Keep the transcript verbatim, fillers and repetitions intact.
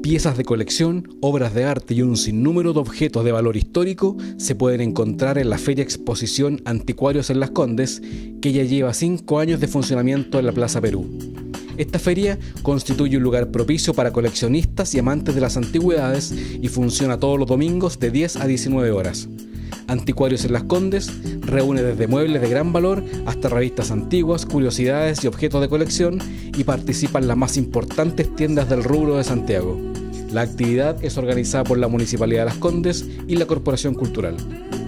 Piezas de colección, obras de arte y un sinnúmero de objetos de valor histórico se pueden encontrar en la Feria Exposición Anticuarios en Las Condes, que ya lleva cinco años de funcionamiento en la Plaza Perú. Esta feria constituye un lugar propicio para coleccionistas y amantes de las antigüedades y funciona todos los domingos de diez a diecinueve horas. Anticuarios en Las Condes reúne desde muebles de gran valor hasta revistas antiguas, curiosidades y objetos de colección y participa en las más importantes tiendas del rubro de Santiago. La actividad es organizada por la Municipalidad de Las Condes y la Corporación Cultural.